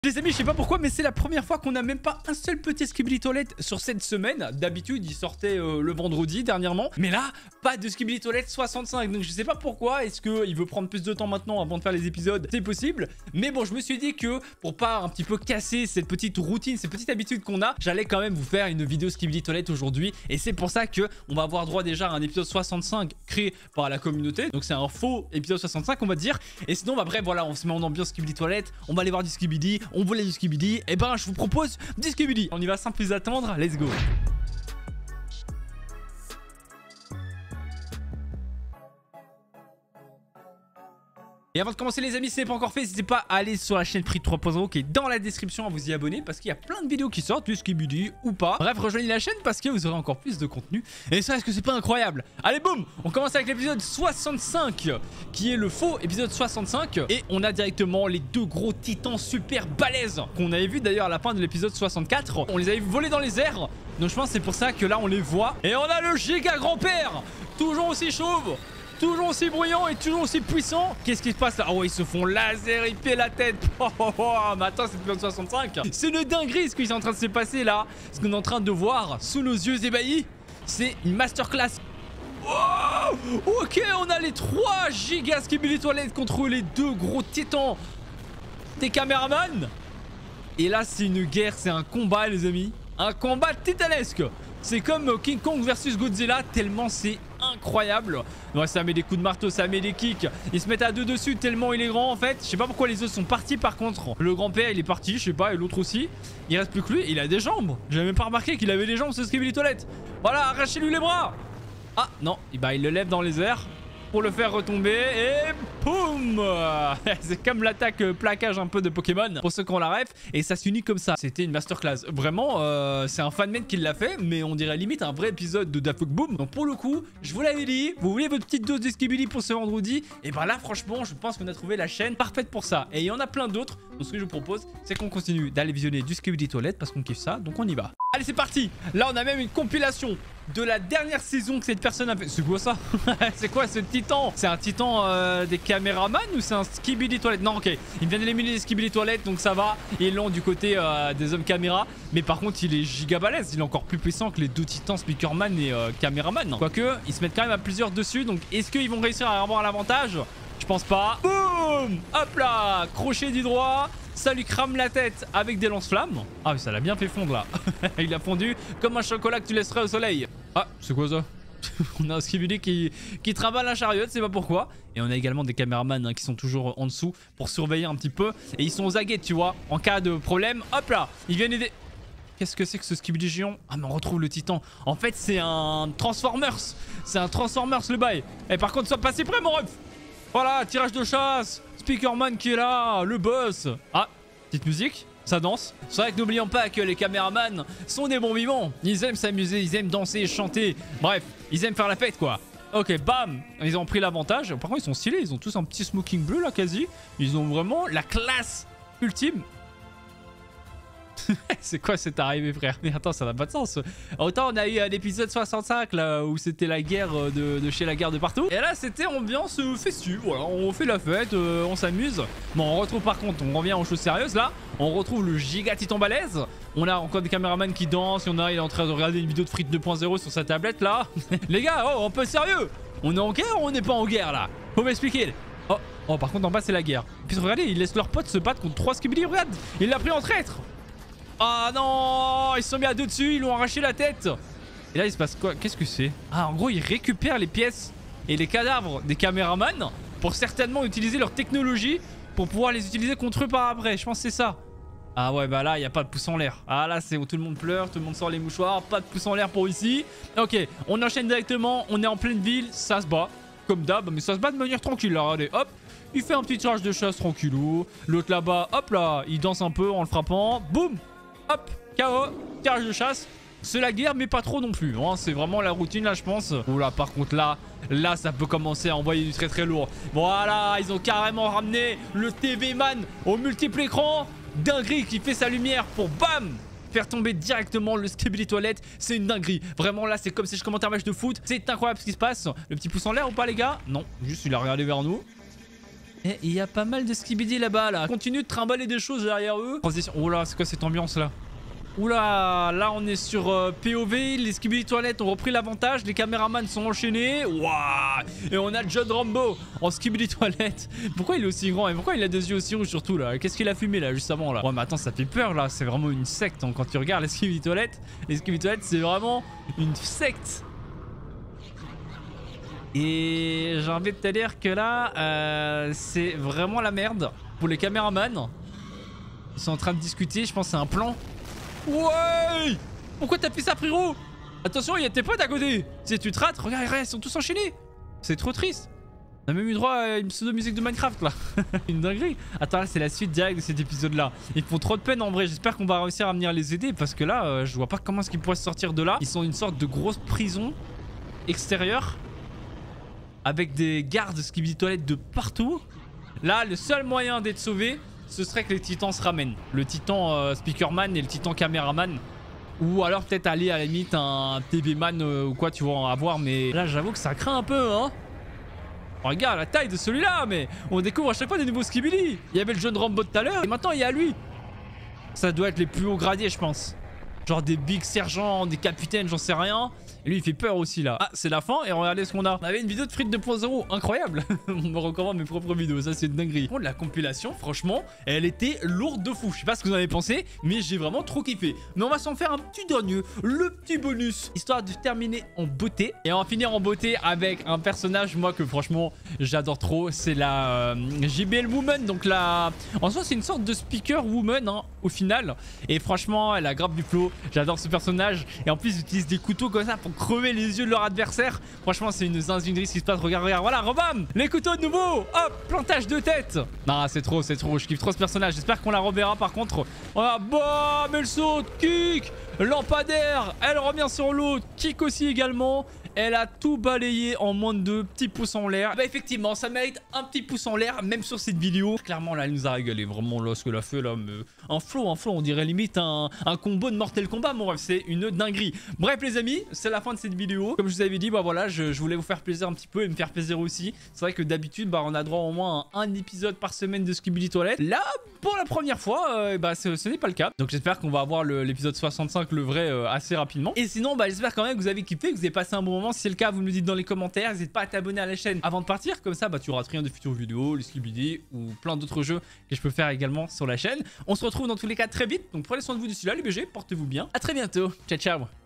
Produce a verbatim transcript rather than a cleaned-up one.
Les amis, je sais pas pourquoi, mais c'est la première fois qu'on a même pas un seul petit Skibidi Toilette sur cette semaine. D'habitude, il sortait euh, le vendredi dernièrement. Mais là, pas de Skibidi Toilette soixante-cinq. Donc je sais pas pourquoi. Est-ce qu'il veut prendre plus de temps maintenant avant de faire les épisodes? C'est possible. Mais bon, je me suis dit que pour pas un petit peu casser cette petite routine, cette petite habitude qu'on a, j'allais quand même vous faire une vidéo Skibidi Toilette aujourd'hui. Et c'est pour ça que on va avoir droit déjà à un épisode soixante-cinq créé par la communauté. Donc c'est un faux épisode soixante-cinq, on va dire. Et sinon, bah, bref, voilà, on se met en ambiance Skibidi Toilette. On va aller voir du Skibidi. On voulait du Skibidi, et ben je vous propose du Skibidi. On y va sans plus attendre, let's go. Et avant de commencer les amis, si ce n'est pas encore fait, n'hésitez pas à aller sur la chaîne Free trois point zéro qui est dans la description, à vous y abonner parce qu'il y a plein de vidéos qui sortent, du Skibidi ou pas. Bref, rejoignez la chaîne parce que vous aurez encore plus de contenu. Et ça, est-ce que c'est pas incroyable? Allez, boum, on commence avec l'épisode soixante-cinq qui est le faux épisode soixante-cinq. Et on a directement les deux gros titans super balèzes qu'on avait vu d'ailleurs à la fin de l'épisode soixante-quatre. On les avait volés dans les airs. Donc je pense que c'est pour ça que là on les voit. Et on a le giga grand-père, toujours aussi chauve, toujours aussi bruyant et toujours aussi puissant. Qu'est-ce qui se passe là? Oh, ils se font laseriper la tête. Oh, oh, oh. Mais attends, c'est l'épisode soixante-cinq. C'est une dinguerie ce qui est en train de se passer là. Ce qu'on est en train de voir sous nos yeux ébahis, c'est une masterclass. Oh, ok, on a les trois gigas Skibidi Toilette contre les deux gros titans des caméramans. Et là, c'est une guerre, c'est un combat, les amis. Un combat titanesque. C'est comme King Kong versus Godzilla, tellement c'est incroyable. Ouais, ça met des coups de marteau, ça met des kicks. Ils se mettent à deux dessus tellement il est grand en fait. Je sais pas pourquoi les autres sont partis par contre. Le grand-père il est parti, je sais pas, et l'autre aussi. Il reste plus que lui, il a des jambes. J'avais même pas remarqué qu'il avait des jambes ce Skibidi Toilette. Voilà, arrachez-lui les bras. Ah non, bah, il le lève dans les airs pour le faire retomber et boum. C'est comme l'attaque plaquage un peu de Pokémon pour ceux qui ont la ref, et ça s'unit comme ça. C'était une masterclass. Vraiment, euh, c'est un fanmade qui l'a fait, mais on dirait limite un vrai épisode de Dafuk Boom. Donc pour le coup, je vous l'avais dit, vous voulez votre petite dose de Skibidi pour ce vendredi, et ben là franchement, je pense qu'on a trouvé la chaîne parfaite pour ça. Et il y en a plein d'autres. Donc ce que je vous propose, c'est qu'on continue d'aller visionner du Skibidi Toilette parce qu'on kiffe ça, donc on y va. Allez, c'est parti. Là, on a même une compilation de la dernière saison que cette personne a fait. C'est quoi ça? C'est quoi ce titan? C'est un titan euh, des caméramans ou c'est un Skibidi Toilette? Non, ok. Il vient d'éliminer les Skibidi Toilette, donc ça va. Ils l'ont du côté euh, des hommes caméra. Mais par contre, il est giga balèze. Il est encore plus puissant que les deux titans Speakerman et euh, Caméraman. Quoique, ils se mettent quand même à plusieurs dessus. Donc, est-ce qu'ils vont réussir à avoir l'avantage? Je pense pas. Boum! Hop là! Crochet du droit. Ça lui crame la tête avec des lance-flammes. Ah, mais ça l'a bien fait fondre là. Il a fondu comme un chocolat que tu laisserais au soleil. Ah, c'est quoi ça? On a un Skibidi qui, qui trimballe un chariot, c'est pas pourquoi. Et on a également des caméramans hein, qui sont toujours en dessous pour surveiller un petit peu. Et ils sont aux aguets, tu vois. En cas de problème, hop là, ils viennent aider. Qu'est-ce que c'est que ce Skibidi géant? Ah, mais on retrouve le titan. En fait, c'est un Transformers. C'est un Transformers le bail. Et par contre, sois pas si près, mon ref. Voilà, tirage de chasse. Speakerman qui est là, le boss. Ah, petite musique, ça danse. C'est vrai que n'oublions pas que les caméramans sont des bons vivants. Ils aiment s'amuser, ils aiment danser, chanter. Bref, ils aiment faire la fête quoi. Ok, bam, ils ont pris l'avantage. Par contre, ils sont stylés, ils ont tous un petit smoking bleu là quasi. Ils ont vraiment la classe ultime. C'est quoi cette arrivée frère? Mais attends, ça n'a pas de sens. Autant on a eu l'épisode soixante-cinq là où c'était la guerre de, de chez la guerre de partout. Et là c'était ambiance euh, festive. Voilà, on fait la fête, euh, on s'amuse. Bon, on retrouve par contre, on revient aux choses sérieuses là. On retrouve le giga titan balèze. On a encore des caméramans qui dansent. Il y en a, il est en train de regarder une vidéo de Frites deux point zéro sur sa tablette là. Les gars, oh, un peu sérieux. On est en guerre ou on n'est pas en guerre là? Faut m'expliquer. Oh, oh, par contre en bas c'est la guerre. Puis regardez, ils laissent leurs potes se battre contre trois Skibidi. Regarde, il l'a pris en traître. Ah non, ils se sont mis à deux dessus, ils lui ont arraché la tête. Et là il se passe quoi? Qu'est-ce que c'est? Ah, en gros ils récupèrent les pièces et les cadavres des caméramans pour certainement utiliser leur technologie pour pouvoir les utiliser contre eux par après. Je pense que c'est ça. Ah ouais, bah là il n'y a pas de pouce en l'air. Ah là c'est où tout le monde pleure, tout le monde sort les mouchoirs. Pas de pouce en l'air pour ici. Ok, on enchaîne directement, on est en pleine ville, ça se bat comme d'hab, mais ça se bat de manière tranquille là. Regardez, hop, il fait un petit tirage de chasse tranquillou. L'autre là-bas, hop là, il danse un peu en le frappant. Boum. Hop, K O, tirage de chasse. C'est la guerre mais pas trop non plus hein. C'est vraiment la routine là je pense. Oula, par contre là, là ça peut commencer à envoyer du très très lourd. Voilà, ils ont carrément ramené le T V Man au multiple écran. Dinguerie qui fait sa lumière pour bam faire tomber directement le Skibidi Toilette. C'est une dinguerie. Vraiment là c'est comme si je commentais un match de foot. C'est incroyable ce qui se passe. Le petit pouce en l'air ou pas les gars? Non, juste il a regardé vers nous. Et il y a pas mal de skibidi là-bas, là. Continue de trimballer des choses derrière eux. Transition. Oh là, c'est quoi cette ambiance-là? Oula, là on est sur euh, P O V, les skibidi toilettes ont repris l'avantage, les caméramans sont enchaînés. Waouh. Et on a John Rambo en skibidi toilette. Pourquoi il est aussi grand et pourquoi il a des yeux aussi rouges surtout là? Qu'est-ce qu'il a fumé là juste avant là? Ouais mais attends, ça fait peur là, c'est vraiment une secte hein. Quand tu regardes les skibidi toilettes, les skibidi toilettes c'est vraiment une secte. Et j'ai envie de te dire que là, euh, c'est vraiment la merde pour les caméramans. Ils sont en train de discuter, je pense que c'est un plan. Ouais. Pourquoi t'as fait ça frérot? Attention, il y a tes potes à côté. Si tu te rates, regarde, regarde, ils sont tous enchaînés. C'est trop triste. On a même eu droit à une pseudo-musique de Minecraft là. Une dinguerie. Attends, là c'est la suite directe de cet épisode là. Ils font trop de peine en vrai. J'espère qu'on va réussir à venir les aider. Parce que là, euh, je vois pas comment est-ce qu'ils pourraient se sortir de là. Ils sont une sorte de grosse prison extérieure. Avec des gardes skibidi toilettes de partout. Là, le seul moyen d'être sauvé, ce serait que les titans se ramènent. Le titan euh, speakerman et le titan caméraman. Ou alors peut-être aller à la limite un T V man euh, ou quoi, tu vas en avoir. Mais là, j'avoue que ça craint un peu, hein. Regarde la taille de celui-là, mais on découvre à chaque fois des nouveaux skibidi. Il y avait le jeune Rambo tout à l'heure et maintenant il y a lui. Ça doit être les plus hauts gradés, je pense. Genre des big sergents, des capitaines, j'en sais rien. Et lui il fait peur aussi là. Ah c'est la fin et regardez ce qu'on a. On avait une vidéo de frites deux point zéro, incroyable. On me recommande mes propres vidéos, ça c'est une dinguerie. Bon, la compilation franchement elle était lourde de fou. Je sais pas ce que vous en avez pensé mais j'ai vraiment trop kiffé. Mais on va s'en faire un petit dernier, le petit bonus. Histoire de terminer en beauté. Et on va finir en beauté avec un personnage moi que franchement j'adore trop. C'est la euh, J B L Woman. Donc la... En soi c'est une sorte de speaker woman hein, au final. Et franchement elle a grave du flow. J'adore ce personnage. Et en plus ils utilisent des couteaux comme ça pour crever les yeux de leur adversaire. Franchement c'est une zinzinerie ce qui se passe. Regarde, regarde, voilà, rebam, les couteaux de nouveau. Hop, plantage de tête. Non c'est trop, c'est trop, je kiffe trop ce personnage. J'espère qu'on la reverra par contre. Voilà, bam, elle saute, kick, lampadaire, elle revient sur l'autre, kick aussi également. Elle a tout balayé en moins de deux petits pouces en l'air. Bah effectivement, ça mérite un petit pouce en l'air, même sur cette vidéo. Clairement, là, elle nous a régalé. Vraiment, là, ce qu'elle a fait, là, mais... un flow, un flow, on dirait limite un, un combo de Mortal Kombat. Bon, bref, c'est une dinguerie. Bref, les amis, c'est la fin de cette vidéo. Comme je vous avais dit, bah voilà, je, je voulais vous faire plaisir un petit peu et me faire plaisir aussi. C'est vrai que d'habitude, bah, on a droit au moins à un épisode par semaine de Skibidi Toilet. Là, pour la première fois, euh, bah, ce, ce n'est pas le cas. Donc, j'espère qu'on va avoir l'épisode soixante-cinq, le vrai, euh, assez rapidement. Et sinon, bah, j'espère quand même que vous avez kiffé, que vous avez passé un bon moment. Si c'est le cas, vous me le dites dans les commentaires. N'hésite pas à t'abonner à la chaîne avant de partir. Comme ça, bah, tu rates rien de futures vidéos, les Skibidi ou plein d'autres jeux que je peux faire également sur la chaîne. On se retrouve dans tous les cas très vite. Donc, prenez soin de vous d'ici là, les B G. Portez-vous bien. À très bientôt. Ciao, ciao.